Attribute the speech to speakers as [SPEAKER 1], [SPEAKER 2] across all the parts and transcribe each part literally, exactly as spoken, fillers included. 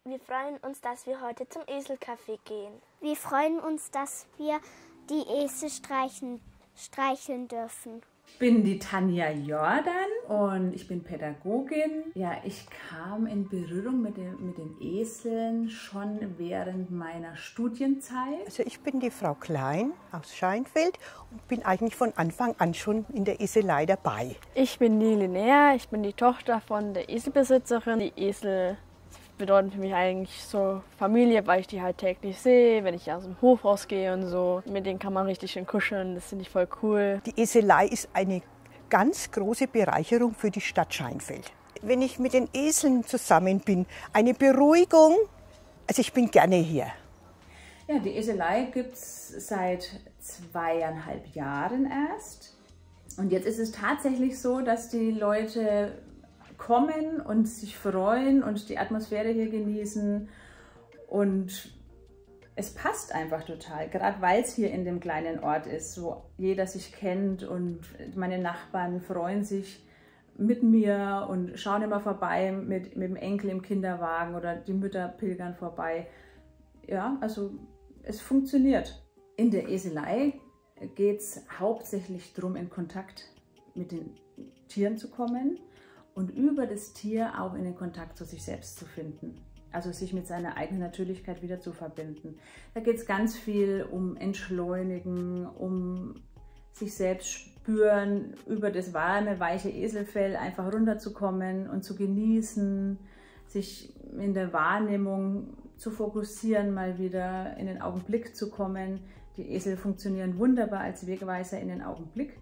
[SPEAKER 1] Wir freuen uns, dass wir heute zum Eselcafé gehen.
[SPEAKER 2] Wir freuen uns, dass wir die Esel streichen, streicheln dürfen.
[SPEAKER 3] Ich bin die Tanja Jordan und ich bin Pädagogin. Ja, ich kam in Berührung mit den, mit den Eseln schon während meiner Studienzeit.
[SPEAKER 4] Also ich bin die Frau Klein aus Scheinfeld und bin eigentlich von Anfang an schon in der Eselei dabei.
[SPEAKER 5] Ich bin die Linnea, ich bin die Tochter von der Eselbesitzerin. Die Esel bedeuten für mich eigentlich so Familie, weil ich die halt täglich sehe, wenn ich aus dem Hof rausgehe und so. Mit denen kann man richtig schön kuscheln, das finde ich voll cool.
[SPEAKER 4] Die Eselei ist eine ganz große Bereicherung für die Stadt Scheinfeld. Wenn ich mit den Eseln zusammen bin, eine Beruhigung, also ich bin gerne hier.
[SPEAKER 3] Ja, die Eselei gibt es seit zweieinhalb Jahren erst. Und jetzt ist es tatsächlich so, dass die Leute kommen und sich freuen und die Atmosphäre hier genießen und es passt einfach total, gerade weil es hier in dem kleinen Ort ist, wo jeder sich kennt und meine Nachbarn freuen sich mit mir und schauen immer vorbei mit, mit dem Enkel im Kinderwagen oder die Mütter pilgern vorbei. Ja, also es funktioniert. In der Eselei geht es hauptsächlich darum, in Kontakt mit den Tieren zu kommen und über das Tier auch in den Kontakt zu sich selbst zu finden. Also sich mit seiner eigenen Natürlichkeit wieder zu verbinden. Da geht es ganz viel um Entschleunigen, um sich selbst spüren, über das warme, weiche Eselfell einfach runterzukommen und zu genießen, sich in der Wahrnehmung zu fokussieren, mal wieder in den Augenblick zu kommen. Die Esel funktionieren wunderbar als Wegweiser in den Augenblick.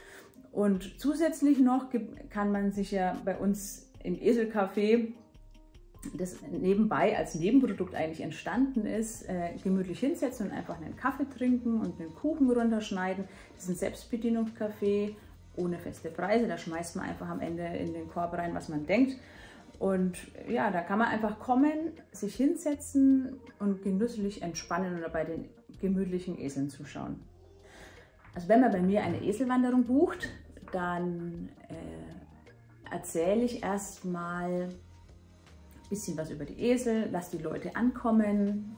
[SPEAKER 3] Und zusätzlich noch gibt, kann man sich ja bei uns im Eselcafé, das nebenbei als Nebenprodukt eigentlich entstanden ist, äh, gemütlich hinsetzen und einfach einen Kaffee trinken und einen Kuchen runterschneiden. Das ist ein Selbstbedienungscafé ohne feste Preise. Da schmeißt man einfach am Ende in den Korb rein, was man denkt. Und ja, da kann man einfach kommen, sich hinsetzen und genüsslich entspannen oder bei den gemütlichen Eseln zuschauen. Also wenn man bei mir eine Eselwanderung bucht, dann äh, erzähle ich erstmal ein bisschen was über die Esel, lasse die Leute ankommen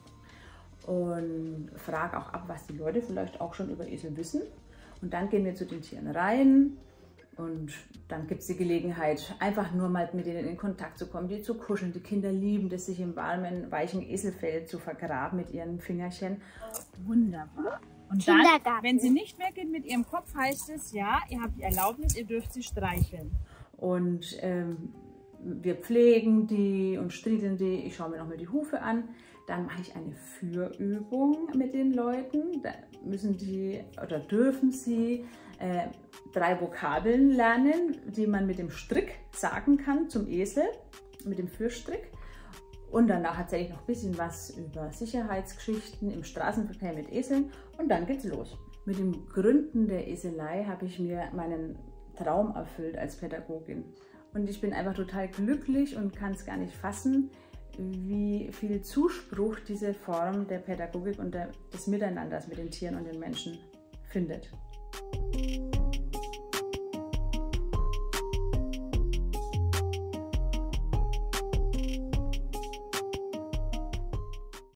[SPEAKER 3] und frage auch ab, was die Leute vielleicht auch schon über Esel wissen. Und dann gehen wir zu den Tieren rein und dann gibt es die Gelegenheit, einfach nur mal mit denen in Kontakt zu kommen, die zu kuscheln. Die Kinder lieben das, sich im warmen, weichen Eselfell zu vergraben mit ihren Fingerchen.
[SPEAKER 6] Wunderbar. Und dann, wenn sie nicht weggeht mit ihrem Kopf, heißt es, ja, ihr habt die Erlaubnis, ihr dürft sie streicheln.
[SPEAKER 3] Und ähm, wir pflegen die und striegeln die. Ich schaue mir nochmal die Hufe an. Dann mache ich eine Führübung mit den Leuten. Da müssen die oder dürfen sie äh, drei Vokabeln lernen, die man mit dem Strick sagen kann zum Esel, mit dem Führstrick. Und danach erzähle ich noch ein bisschen was über Sicherheitsgeschichten im Straßenverkehr mit Eseln und dann geht's los. Mit dem Gründen der Eselei habe ich mir meinen Traum erfüllt als Pädagogin. Und ich bin einfach total glücklich und kann es gar nicht fassen, wie viel Zuspruch diese Form der Pädagogik und der, des Miteinanders mit den Tieren und den Menschen findet.